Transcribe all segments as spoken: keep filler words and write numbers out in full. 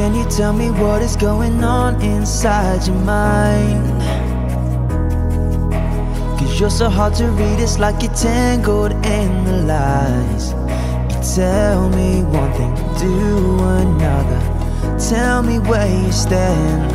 Can you tell me what is going on inside your mind? Cause you're so hard to read, it's like you're tangled in the lies. You tell me one thing, do another. Tell me where you stand.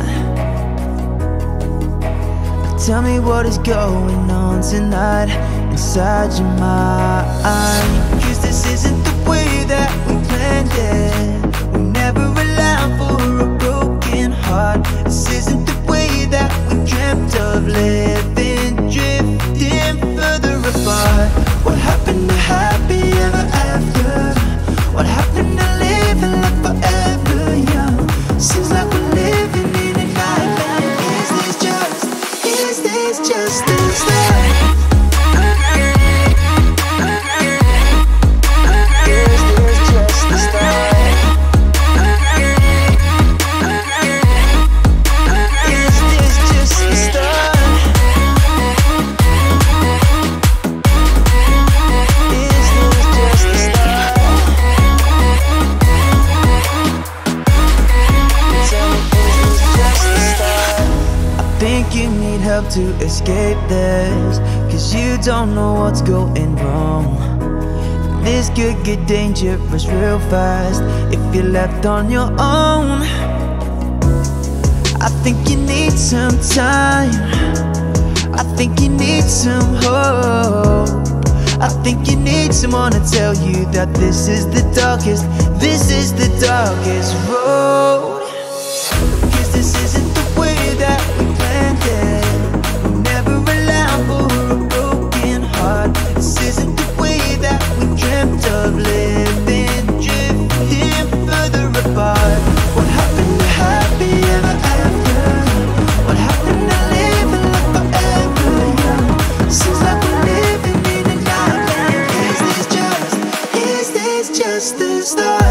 Tell me what is going on tonight inside your mind. Cause this isn't the way that we planned it. We never allowed for a broken heart. This isn't the way that we dreamt of living, drifting further apart. What happened to happy ever after? What happened to living like forever young? Seems like we're living in a nightmare. Is this just, is this just the start? To escape this, cause you don't know what's going wrong. This could get dangerous real fast if you're left on your own. I think you need some time, I think you need some hope. I think you need someone to tell you that this is the darkest, this is the darkest road. Cause this isn't the way that we planned it. This isn't the way that we dreamt of living, drifting further apart. What happened to happy ever after? What happened to living like forever young? Seems like we're living in a nightmare. Is this just, is this just the start?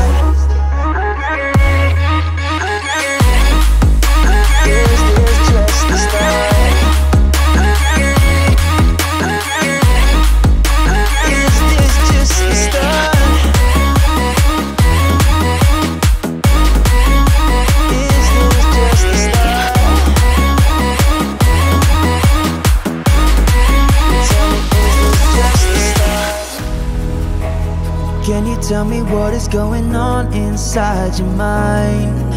Can you tell me what is going on inside your mind?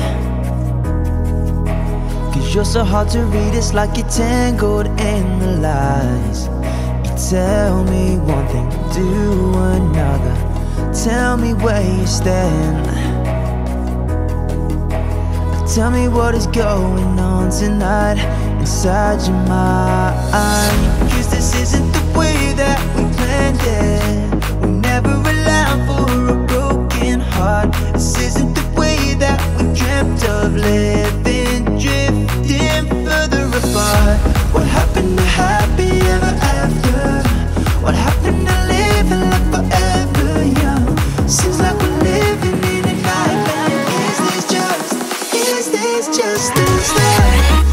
Cause you're so hard to read, it's like you're tangled in the lies. You tell me one thing, do another. Tell me where you stand. Tell me what is going on tonight inside your mind. Cause this isn't the way that we planned it. We never allowed for a broken heart. This isn't the way that we dreamt of living, drifting further apart. What happened to happy ever after? What happened to living like forever young? Seems like we're living in a nightmare. Is this just, is this just the start?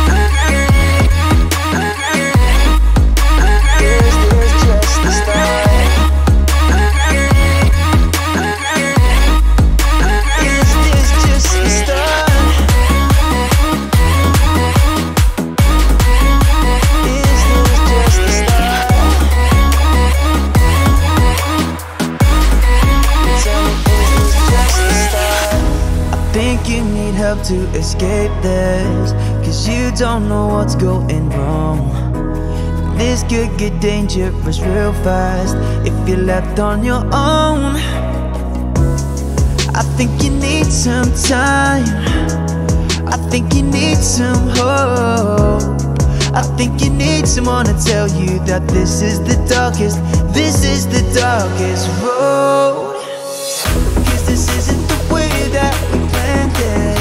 To escape this, cause you don't know what's going wrong. This could get dangerous real fast if you're left on your own. I think you need some time, I think you need some hope. I think you need someone to tell you that this is the darkest, this is the darkest road. Cause this isn't the way that we planned it.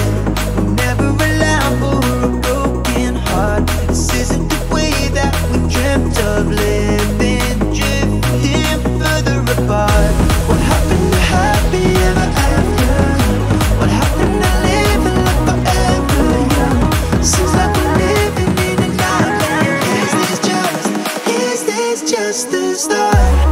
This isn't the way that we dreamt of living, drifting further apart. What happened to happy ever after? What happened to living like forever young? Seems like we're living in a nightmare. Is this just, is this just the start?